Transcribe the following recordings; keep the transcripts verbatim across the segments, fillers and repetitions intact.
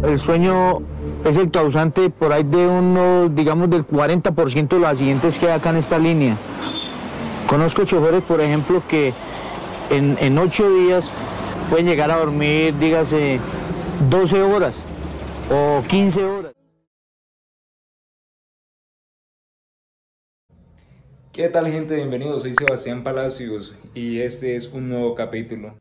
el sueño es el causante por ahí de unos, digamos, del cuarenta por ciento de los accidentes que hay acá en esta línea. Conozco choferes, por ejemplo, que en, en ocho días pueden llegar a dormir, dígase, doce horas o quince horas. ¿Qué tal, gente? Bienvenidos, soy Sebastián Palacios y este es un nuevo capítulo.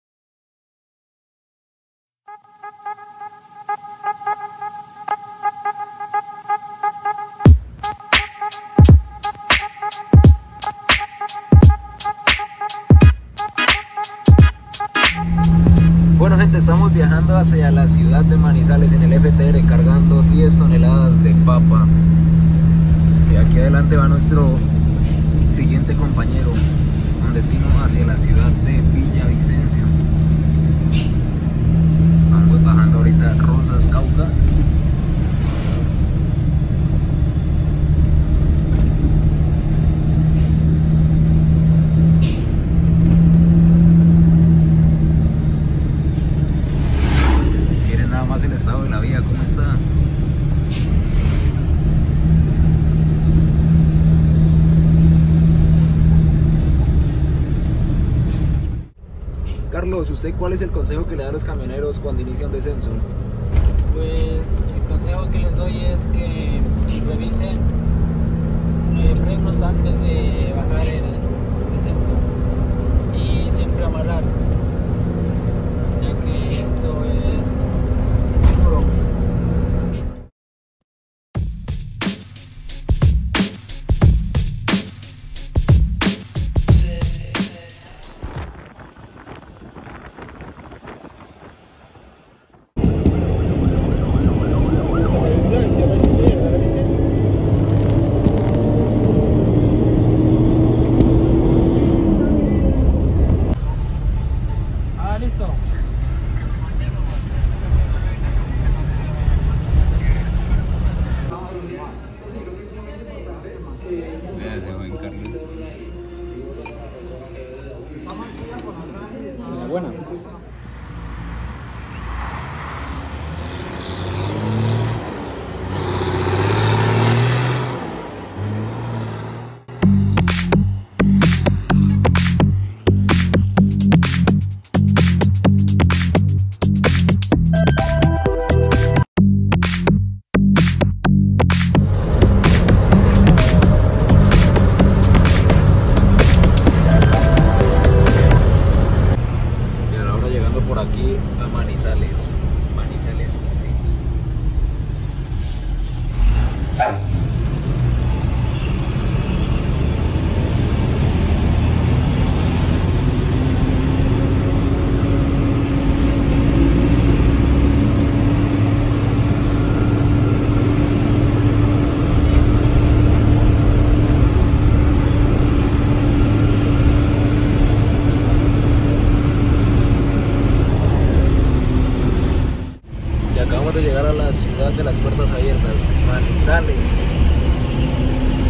Bueno, gente, estamos viajando hacia la ciudad de Manizales en el F T R cargando diez toneladas de papa. Y aquí adelante va nuestro siguiente compañero con destino hacia la ciudad de Villavicencio. Vamos bajando ahorita Rosas, Cauca. Miren nada más el estado de la vía, cómo está. Carlos, ¿usted cuál es el consejo que le da a los camioneros cuando inician descenso? Pues el consejo que les doy es que revisen eh, frenos antes de bajar el descenso y siempre amarrar, ya que esto es seguro. Ese buen Carlos. Buena. Por aquí a Manizales, Manizales City. Acabamos de llegar a la ciudad de las puertas abiertas, Manizales.